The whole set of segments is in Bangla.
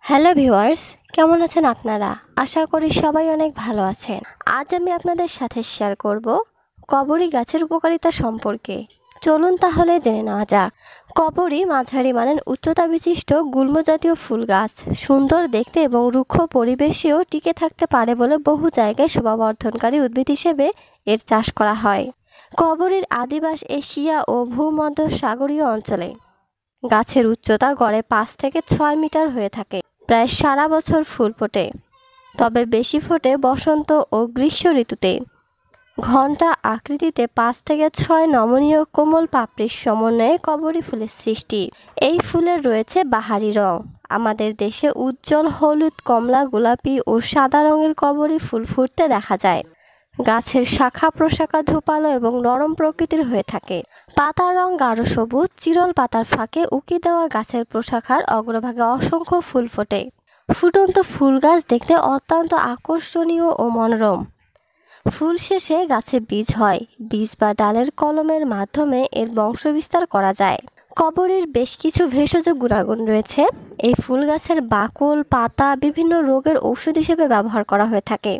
হ্যালো ভিউয়ার্স, কেমন আছেন আপনারা? আশা করি সবাই অনেক ভালো আছেন। আজ আমি আপনাদের সাথে শেয়ার করব কবরী গাছের উপকারিতা সম্পর্কে। চলুন তাহলে জেনে নেওয়া যাক। কবরী মাঝারি মানের উচ্চতা বিশিষ্ট গুল্মজাতীয় ফুল গাছ। সুন্দর দেখতে এবং রুক্ষ পরিবেশেও টিকে থাকতে পারে বলে বহু জায়গায় শোভাবর্ধনকারী উদ্ভিদ হিসেবে এর চাষ করা হয়। কবরীর আদিবাস এশিয়া ও ভূমধ্য সাগরীয় অঞ্চলে। গাছের উচ্চতা গড়ে 5 থেকে 6 মিটার হয়ে থাকে। প্রায় সারা বছর ফুল ফোটে, তবে বেশি ফোটে বসন্ত ও গ্রীষ্ম ঋতুতে। ঘণ্টা আকৃতিতে 5 থেকে 6 নমনীয় কোমল পাপড়ির সমন্বয়ে কবরী ফুলের সৃষ্টি। এই ফুলের রয়েছে বাহারি রং। আমাদের দেশে উজ্জ্বল হলুদ, কমলা, গোলাপি ও সাদা রঙের কবরী ফুল ফুটতে দেখা যায়। গাছের শাখা প্রশাখা ধূপালো এবং নরম প্রকৃতির হয়ে থাকে। পাতার রং গাঢ় সবুজ। চিরল পাতার ফাঁকে উকি দেওয়া গাছের প্রশাখার অগ্রভাগে অসংখ্য ফুল ফোটে। ফুটন্ত ফুল গাছ দেখতে অত্যন্ত আকর্ষণীয় ও মনোরম। ফুল শেষে গাছে বীজ হয়। বীজ বা ডালের কলমের মাধ্যমে এর বংশবিস্তার করা যায়। কবরীর বেশ কিছু ভেষজ গুণাগুণ রয়েছে। এই ফুল গাছের বাকল, পাতা বিভিন্ন রোগের ঔষধ হিসেবে ব্যবহার করা হয়ে থাকে।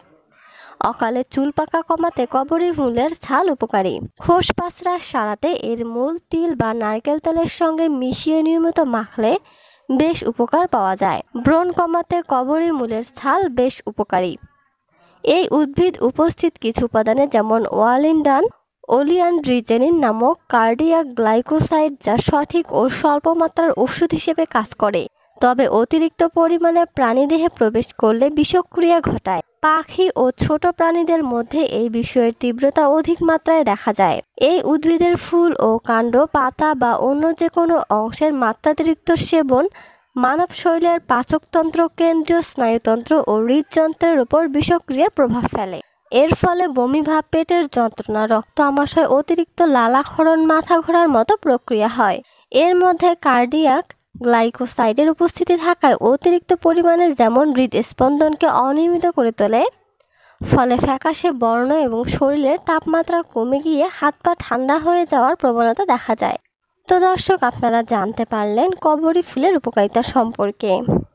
অকালে চুল পাকা কমাতে কবরী ফুলের ছাল উপকারী। খোস পাঁচড়া সারাতে এর মূল তিল বা নারকেল তেলের সঙ্গে মিশিয়ে নিয়মিত মাখলে বেশ উপকার পাওয়া যায়। ব্রণ কমাতে কবরী মূলের ছাল বেশ উপকারী। এই উদ্ভিদ উপস্থিত কিছু উপাদানে যেমন ওয়ালিন্ডান, ওলিয়ান্ড্রিজেনিন নামক কার্ডিয়াক গ্লাইকোসাইড, যা সঠিক ও স্বল্প মাত্রার ওষুধ হিসেবে কাজ করে, তবে অতিরিক্ত পরিমাণে প্রাণীদেহে প্রবেশ করলে বিষক্রিয়া ঘটায়। পাখি ও ছোট প্রাণীদের মধ্যে এই বিষয়ের তীব্রতা অধিক মাত্রায় দেখা যায়। এই উদ্ভিদের ফুল ও কাণ্ড, পাতা বা অন্য যে কোনো অংশের মাত্রাতিরিক্ত সেবন মানব শরীরের পাচকতন্ত্র, কেন্দ্রীয় স্নায়ুতন্ত্র ও হৃদযন্ত্রের উপর বিষক্রিয়ার প্রভাব ফেলে। এর ফলে বমিভাব, পেটের যন্ত্রণা, রক্ত আমাশয়, অতিরিক্ত লালাক্ষরণ, মাথা ঘোরার মতো প্রক্রিয়া হয়। এর মধ্যে কার্ডিয়াক গ্লাইকোসাইডের উপস্থিতি থাকায় অতিরিক্ত পরিমাণে যেমন হৃদস্পন্দনকে অনিয়মিত করে তোলে, ফলে ফ্যাকাশে বর্ণ এবং শরীরের তাপমাত্রা কমে গিয়ে হাত পা ঠান্ডা হয়ে যাওয়ার প্রবণতা দেখা যায়। তো দর্শক, আপনারা জানতে পারলেন কবরী ফুলের উপকারিতা সম্পর্কে।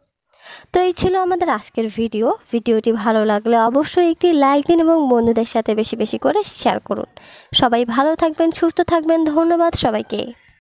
তো এই ছিল আমাদের আজকের ভিডিওটি ভালো লাগলে অবশ্যই একটি লাইক দিন এবং বন্ধুদের সাথে বেশি বেশি করে শেয়ার করুন। সবাই ভালো থাকবেন, সুস্থ থাকবেন। ধন্যবাদ সবাইকে।